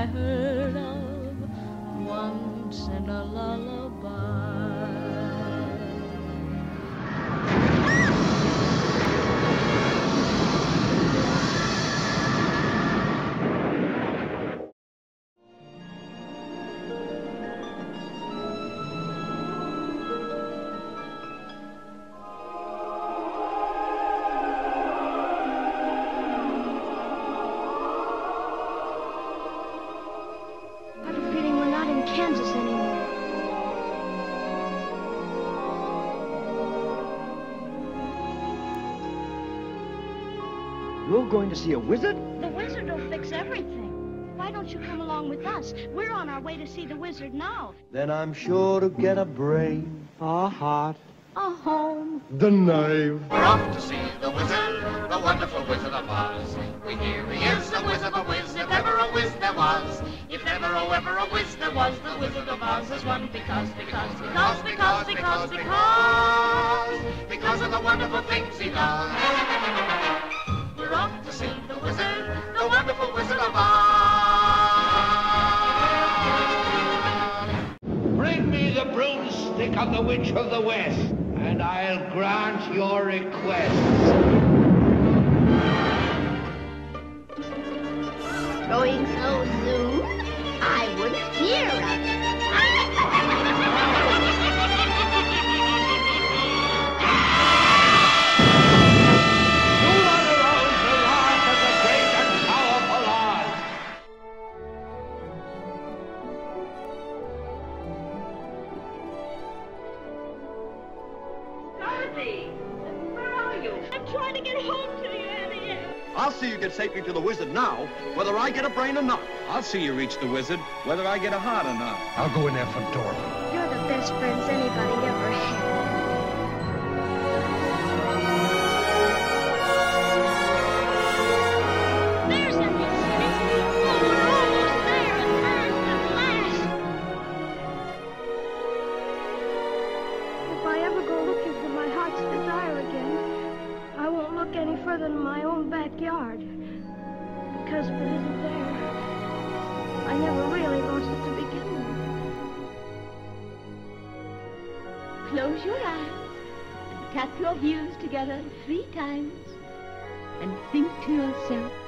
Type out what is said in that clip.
I heard of once in a lullaby. Kansas anymore. You're going to see a wizard? The wizard will fix everything. Why don't you come along with us? We're on our way to see the wizard now. Then I'm sure to get a brain, a heart, A home. the knife. We're off to see the wizard, the wonderful Wizard of Oz. We hear he is the Wiz of a Wiz, if ever a Wiz there was. If ever, oh, ever a Wiz there was, the Wizard of Oz is one because of the wonderful things he does. We're off to see the wizard, the wonderful Wizard of Oz. Bring me the broomstick of the Witch of the West, and I'll grant your request. Going so soon? I wouldn't hear of it. You are around to laugh at the great and powerful Oz. Dorothy, where are you? I'm trying to get home to you, Annie. I'll see you get safely to the wizard now, whether I get a brain or not. I'll see you reach the wizard, whether I get a heart or not. I'll go in there for Dorothy. You're the best friends anybody ever had. There's Henry City. Oh, we're almost there at last. If I ever go looking for my heart's desire again, I won't look any further than my own backyard. Because if it isn't there, I never really lost it to begin with. Close your eyes and tap your heels together 3 times and think to yourself,